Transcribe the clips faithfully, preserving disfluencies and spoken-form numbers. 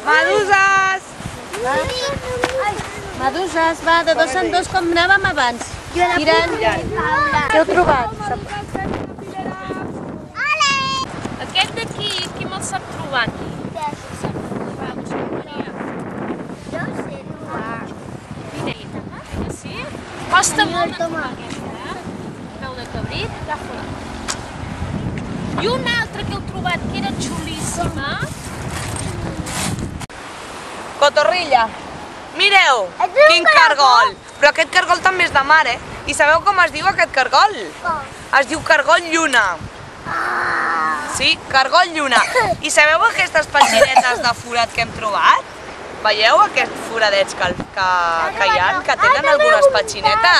Meduses! Meduses, va, de dos en dos com anàvem abans. Tirant. Què heu trobat? Aquest d'aquí, qui me'l sap trobar aquí? Va, busca Maria. Sí? Costa molt de trobar aquesta, eh? Peu de cabrit, agafa-la. I una altra que heu trobat, que era xulíssima. Cotorrilla. Mireu, quin cargol. Però aquest cargol també és de mar, eh? I sabeu com es diu aquest cargol? Es diu cargol lluna. Sí, cargol lluna. I sabeu aquestes petxinetes de forat que hem trobat? Veieu aquests foradets que, que, que hi ha, que tenen algunes petxinetes?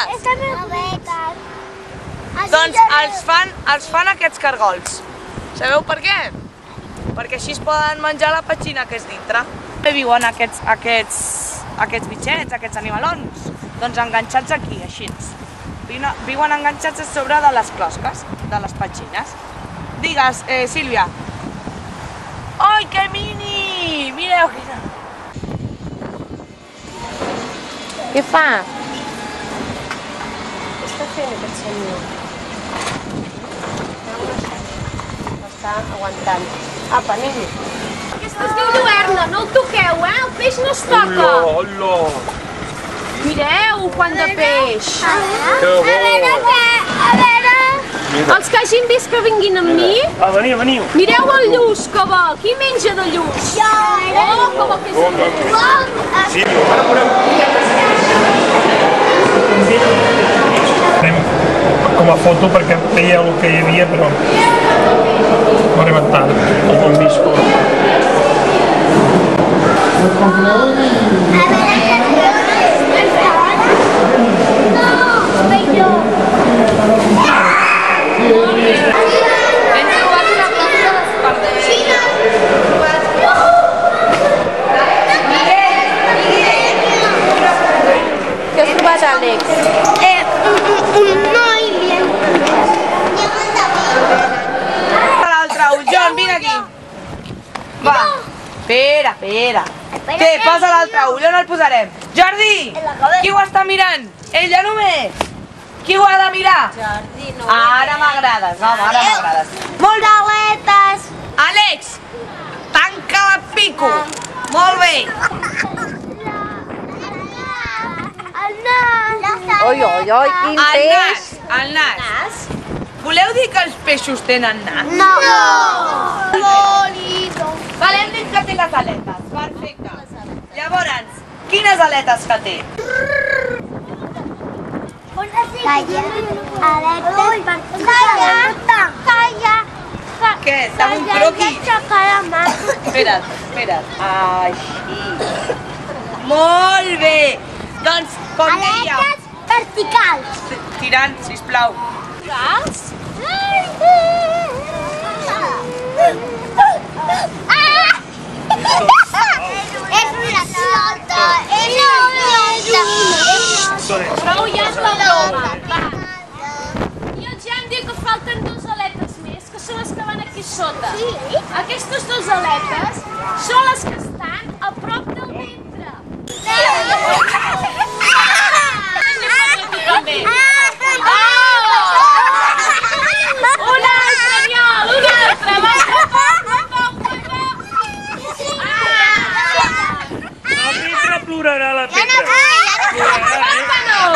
Doncs els fan, els fan aquests cargols. Sabeu per què? Perquè així es poden menjar la petxina que és dintre. Bé viuen aquests, aquests, aquests bitxets, aquests animalons? Doncs enganxats aquí, així. Viuen enganxats a sobre de les closques, de les petxines. Digues, eh, Sílvia. Ai, que mini! Mireu quina... Què fa? Què està fent aquest senyor? Està aguantant. Apa, anem-hi. Aquesta es diu lluerna, no el toqueu, eh? El peix no es toca. Hola! Mireu quant de peix. Que bo! A veure... Els que hagin vist que vinguin amb mi... Ah, veniu, veniu! Mireu el lluç que bo! Qui menja de lluç? Jo! Oh, com que és lluç! Sí, ara veureu! Anem com a foto perquè veia el que hi havia, però no arribat tard, el bon visco. Què has trobat, Àlex? Un noi bien. L'altre ull, Jon, vine aquí. Va, espera, espera. Què, posa l'altre ull, on el posarem? Jordi, qui ho està mirant? Ella només. Qui ho ha de mirar? Jordi, no. Ara m'agrades, home, ara m'agrades. Molt Aletes. Àlex, tanca la pico. Molt bé. El nas. Oi, oi, oi, quin El nas, peix. el nas. Voleu dir que els peixos tenen nas? No. Bonito. Vale, hem dit que té les aletes. Perfecte. Llavors, quines aletes que té? Calla. Aletes per... Calla. Calla. Què? Està un croquis? Calla. Espera't, espera't. Així. Molt bé. Doncs, com dèiem... Aletes verticals. Tirant, sisplau. Verticals? És una sota. És una sota. Prou ja és la broma. Va. I el Jan diu que falten dues aletes més, que són les que van aquí sota. Aquestes dues aletes són les que estan a prop del ventre. També. Una altra, Niol, una altra. Va, La Petra plorarà, la Petra. Plorarà, eh?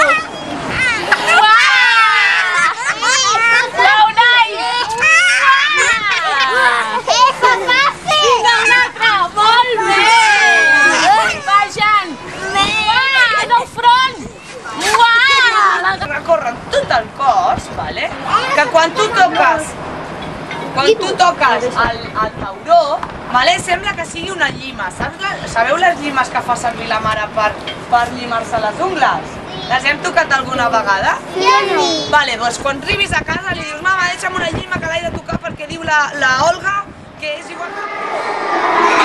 Recorren tot el cos, vale? Que quan tu toques quan tu toques el, el tauró, vale? Sembla que sigui una llima. Saps la, sabeu les llimes que fa servir la mare per, per llimar-se les ungles? Les hem tocat alguna vegada? Jo no. Vale, doncs quan arribis a casa li dius mama, deixa'm una llima que l'he de tocar perquè diu la, la Olga que és igual que...